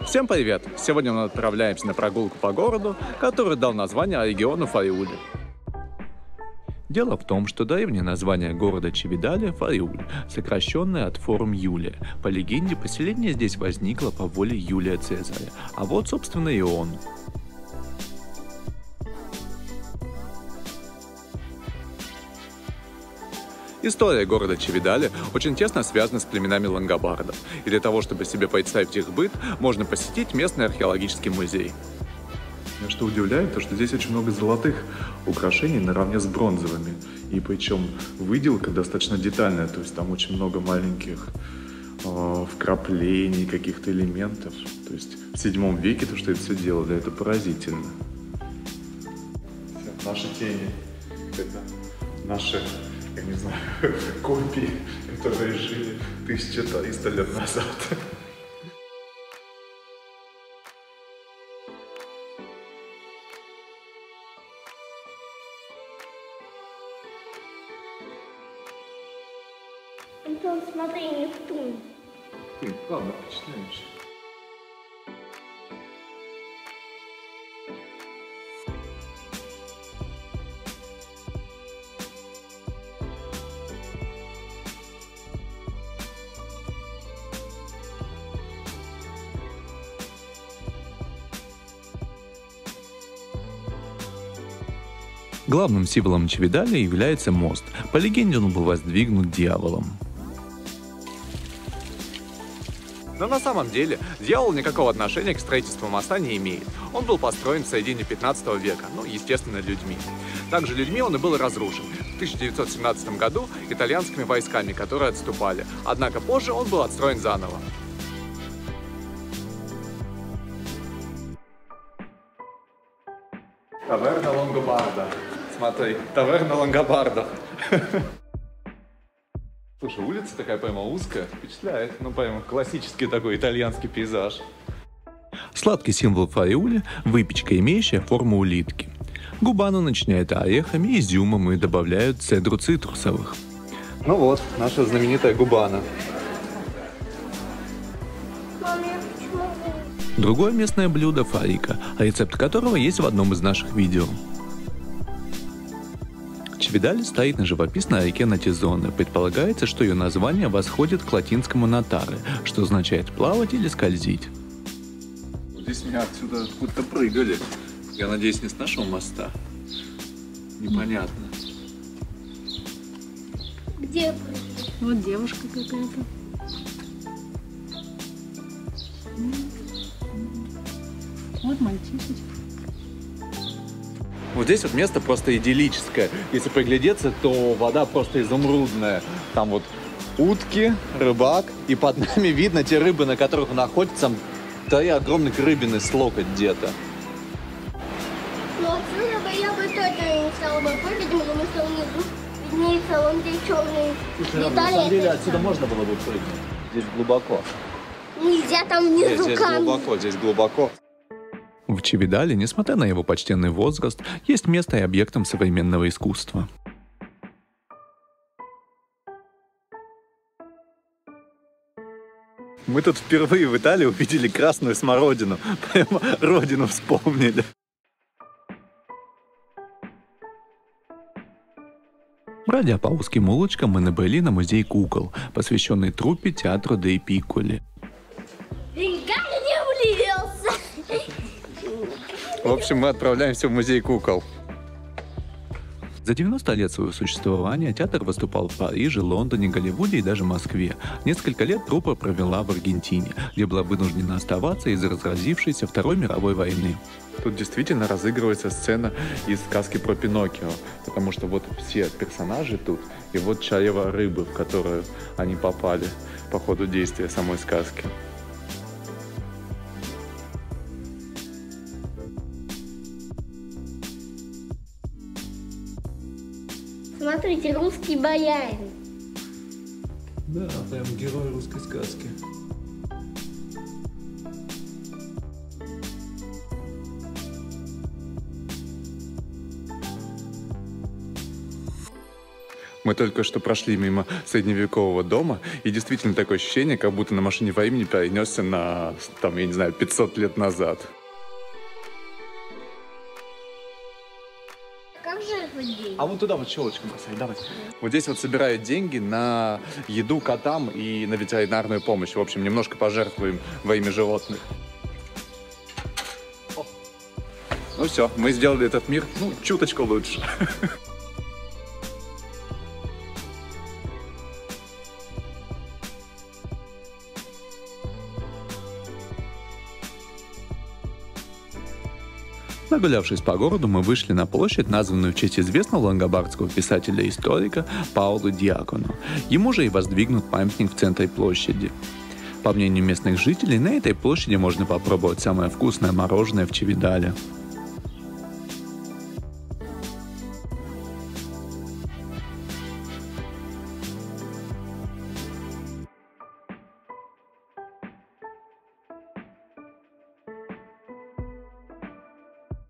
Всем привет! Сегодня мы отправляемся на прогулку по городу, который дал название региону Фариуль. Дело в том, что древнее название города Чивидаля – Фариуль, сокращенное от форм Юлия. По легенде, поселение здесь возникло по воле Юлия Цезаря, а вот, собственно, и он. История города Чивидаля очень тесно связана с племенами лангобардов, и для того, чтобы себе представить их быт, можно посетить местный археологический музей. Меня что удивляет, то что здесь очень много золотых украшений наравне с бронзовыми, и причем выделка достаточно детальная, то есть там очень много маленьких вкраплений, каких-то элементов. То есть в 7 веке то, что это все делали, это поразительно. Наши тени, это наши, я не знаю, копии, которые жили 1300 лет назад. Антон, смотри, Нептун. Ты, правда, впечатляешь. Главным символом Чивидаля является мост. По легенде, он был воздвигнут дьяволом. Но на самом деле дьявол никакого отношения к строительству моста не имеет. Он был построен в середине 15 века, естественно, людьми. Также людьми он и был разрушен в 1917 году итальянскими войсками, которые отступали. Однако позже он был отстроен заново. Таверна Лонгобарда. Смотри, таверна Лонгобарда. Слушай, улица такая прямо узкая, впечатляет. Прямо классический такой итальянский пейзаж. Сладкий символ Фариули – выпечка, имеющая форму улитки. Губану начиняют орехами, изюмом и добавляют цедру цитрусовых. Ну вот, наша знаменитая губана. Другое местное блюдо – фарика, рецепт которого есть в одном из наших видео. Чивидаль стоит на живописной реке Натизоне. Предполагается, что ее название восходит к латинскому «натаре», что означает «плавать» или «скользить». Здесь меня отсюда откуда-то прыгали. Я надеюсь, не с нашего моста. Непонятно. Где прыгать? Вот девушка какая-то. Вот мальчишечка. Вот здесь вот место просто идиллическое. Если приглядеться, то вода просто изумрудная. Там вот утки, рыбак, и под нами видно те рыбы, на которых он охотится. 3 огромных рыбины с локоть где-то. Ну, отсюда бы я бы точно не стала бы прыгать, потому что внизу виднеется вон те черные Слушай, на самом деле отсюда можно было бы прыгнуть. Здесь глубоко. Нельзя там внизу Здесь камни. глубоко, здесь глубоко. В Чивидале, несмотря на его почтенный возраст, есть место и объектом современного искусства. Мы тут впервые в Италии увидели красную смородину. Прямо родину вспомнили. Бродя по узким улочкам, мы набрели на музей кукол, посвященный труппе театра Дей Пикколи. В общем, мы отправляемся в музей кукол. За 90 лет своего существования театр выступал в Париже, Лондоне, Голливуде и даже Москве. Несколько лет труппа провела в Аргентине, где была вынуждена оставаться из-за разразившейся Второй мировой войны. Тут действительно разыгрывается сцена из сказки про Пиноккио, потому что вот все персонажи тут, и вот чрево рыбы, в которую они попали по ходу действия самой сказки. Смотрите, русский боярин. Да, прям герой русской сказки. Мы только что прошли мимо средневекового дома, и действительно такое ощущение, как будто на машине времени перенесся на, там, я не знаю, 500 лет назад. Как же это деньги? А вот туда вот щелочку бросай, давай. Вот здесь вот собирают деньги на еду котам и на ветеринарную помощь. В общем, немножко пожертвуем во имя животных. Ну все, мы сделали этот мир, ну, чуточку лучше. Нагулявшись по городу, мы вышли на площадь, названную в честь известного лангобардского писателя и историка Паулу Дьякону. Ему же и воздвигнут памятник в центре площади. По мнению местных жителей, на этой площади можно попробовать самое вкусное мороженое в Чивидале.